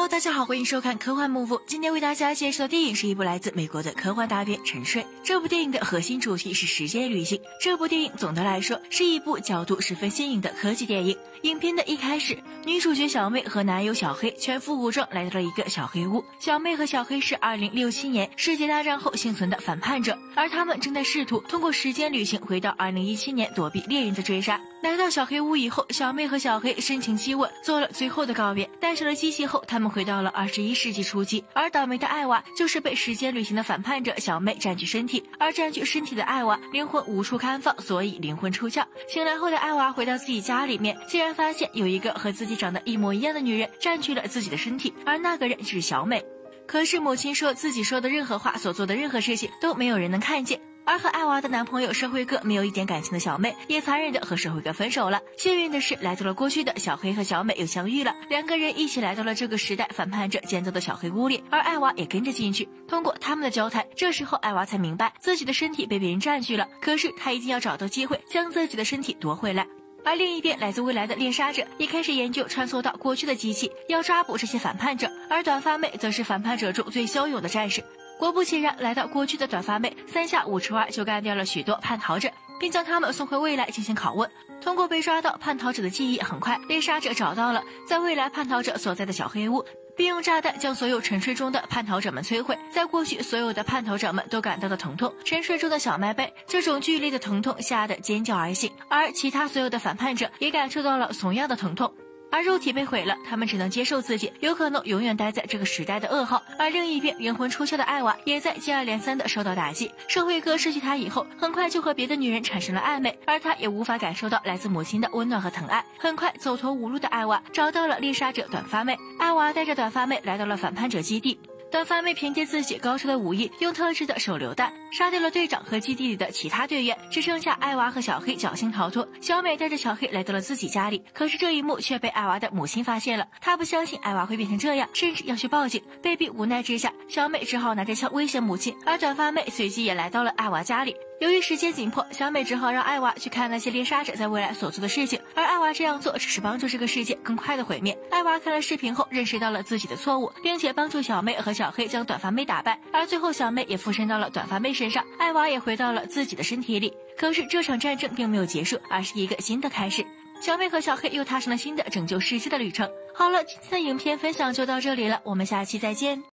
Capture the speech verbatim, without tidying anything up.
大家好，欢迎收看科幻幕布。今天为大家介绍的电影是一部来自美国的科幻大片《沉睡》。这部电影的核心主题是时间旅行。这部电影总的来说是一部角度十分新颖的科技电影。影片的一开始，女主角小妹和男友小黑全副武装来到了一个小黑屋。小妹和小黑是二零六七年世界大战后幸存的反叛者，而他们正在试图通过时间旅行回到二零一七年，躲避猎人的追杀。来到小黑屋以后，小妹和小黑深情激吻，做了最后的告别。带上了机器后，他们回到了二十一世纪初期，而倒霉的艾娃就是被时间旅行的反叛者小妹占据身体，而占据身体的艾娃灵魂无处安放，所以灵魂出窍。醒来后的艾娃回到自己家里面，竟然发现有一个和自己长得一模一样的女人占据了自己的身体，而那个人就是小美。可是母亲说自己说的任何话，所做的任何事情都没有人能看见。而和艾娃的男朋友社会哥没有一点感情的小妹，也残忍的和社会哥分手了。幸运的是，来到了过去的小黑和小美又相遇了，两个人一起来到了这个时代反叛者建造的小黑屋里，而艾娃也跟着进去。通过他们的交谈，这时候艾娃才明白自己的身体被别人占据了，可是她一定要找到机会将自己的身体夺回来。而另一边，来自未来的猎杀者也开始研究穿梭到过去的机器，要抓捕这些反叛者，而短发妹则是反叛者中最骁勇的战士。果不其然，来到过去的短发妹三下五除二就干掉了许多叛逃者，并将他们送回未来进行拷问。通过被抓到叛逃者的记忆，很快猎杀者找到了在未来叛逃者所在的小黑屋，并用炸弹将所有沉睡中的叛逃者们摧毁。在过去，所有的叛逃者们都感到了疼痛，沉睡中的小麦被这种剧烈的疼痛吓得尖叫而醒，而其他所有的反叛者也感受到了同样的疼痛。而肉体被毁了，他们只能接受自己有可能永远待在这个时代的噩耗。而另一边，灵魂出窍的艾娃也在接二连三的受到打击。社会哥失去她以后，很快就和别的女人产生了暧昧，而她也无法感受到来自母亲的温暖和疼爱。很快，走投无路的艾娃找到了猎杀者短发妹。艾娃带着短发妹来到了反叛者基地。短发妹凭借自己高超的武艺，用特制的手榴弹杀掉了队长和基地里的其他队员，只剩下艾娃和小黑侥幸逃脱。小美带着小黑来到了自己家里，可是这一幕却被艾娃的母亲发现了。她不相信艾娃会变成这样，甚至要去报警。被逼无奈之下，小美只好拿着枪威胁母亲，而短发妹随即也来到了艾娃家里。由于时间紧迫，小美只好让艾娃去看那些猎杀者在未来所做的事情，而艾娃这样做只是帮助这个世界更快的毁灭。艾娃看了视频后认识到了自己的错误，并且帮助小妹和小黑将短发妹打败，而最后小妹也附身到了短发妹身上，艾娃也回到了自己的身体里。可是这场战争并没有结束，而是一个新的开始。小妹和小黑又踏上了新的拯救世界的旅程。好了，今天的影片分享就到这里了，我们下期再见。